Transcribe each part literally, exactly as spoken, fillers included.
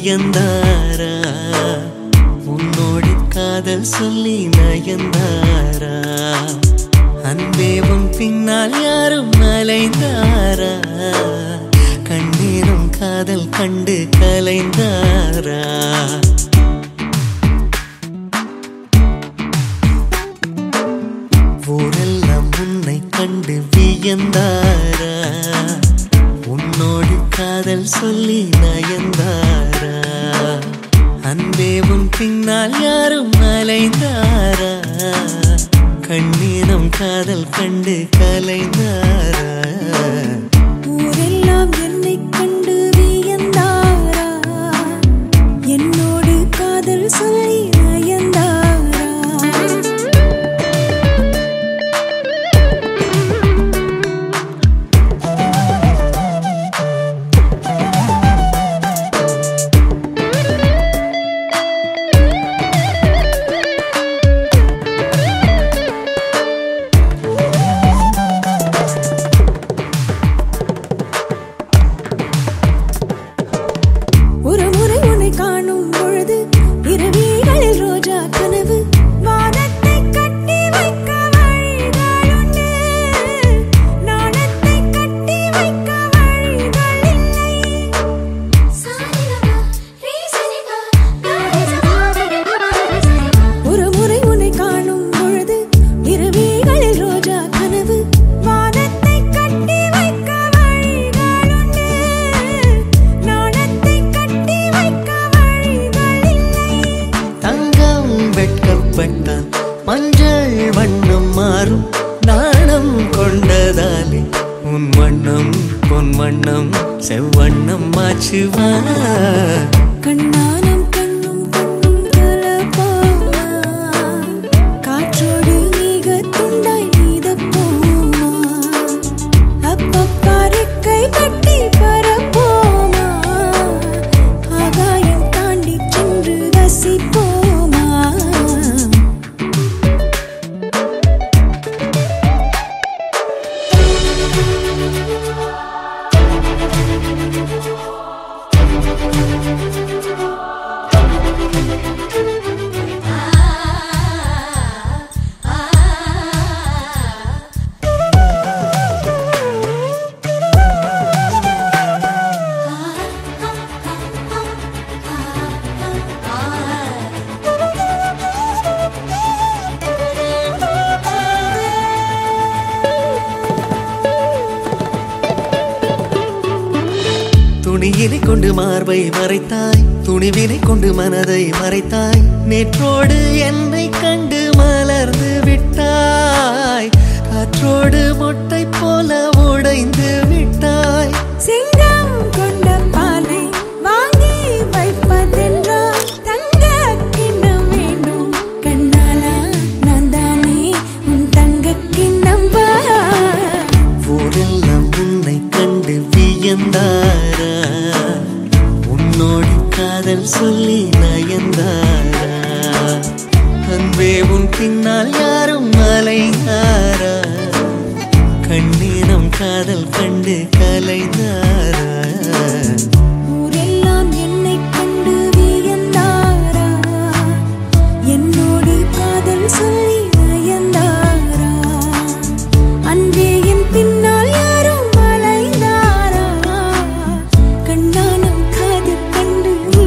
வியந்தாரா உன்னோடு காதல் சொல்லி நயந்தாரா அன்பே உன் பின்னால் யாரும் அலைந்தாரா கண்ணீரும் காதல் கண்டு கலைந்தாரா ஊரெல்லாம் உன்னை கண்டு வியந்தாரா உன்னோடு காதல் சொல்லி நயந்தாரா அன்பே உன் பின்னால் யாரும் அலைந்தாரா கண்ணீரும் காதல் கண்டு கலைந்தாரா ஊரெல்லாம் என்னை கண்டு வியந்தாரா என்னோடு காதல் சொல்லி நயந்தாரா கண்ணானம் கண்ணும் கண்ணும் கலப்பாமா காற்றோடு நீக துண்டாய் நீதப்போமா அப்பப்பாறைக்கை கட்டி பரப்போமா ஆகாயம் தாண்டி சென்று ரசிப்போமா துணியினை கொண்டு மார்பை மறைத்தாய் துணிவினை கொண்டு மனதை மறைத்தாய் நேற்றோடு என்னை கண்டு மலர்ந்து விட்டாய் காற்றோடு மொட்டை போல உடைந்து விட்டாய் சிங்கம் கொண்ட பாலை வாங்கி வைப்பதென்றால் தங்க கிண்ணம் வேண்டும் கண்ணாலா நான் தானே உன் தங்க கிண்ணம் பா ஊரெல்லாம் உன்னை கண்டு வியந்தாரா உன்னோடு காதல் சொல்லி நயந்தாரா அன்பே உன் பின்னால் யாரும் அலைந்தாரா கண்ணீரம் காதல் கண்டு கலைந்தாரா ஊரெல்லாம் என்னை கண்டு வியந்தாரா என்னோடு காதல் சொல்லி நயந்தாரா அன்பே என் பின்னால் யாரும் அலைந்தாரா கண்ணானம் காதல் கண்டு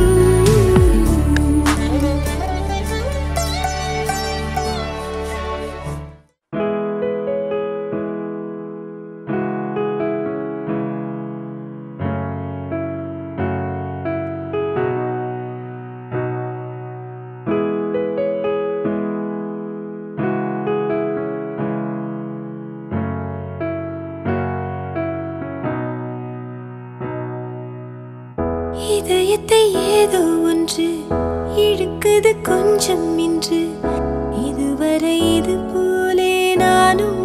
இதயத்தை ஏதோ ஒன்று இழுக்குது கொஞ்சம் இன்று இதுவரை இது போலே நானும்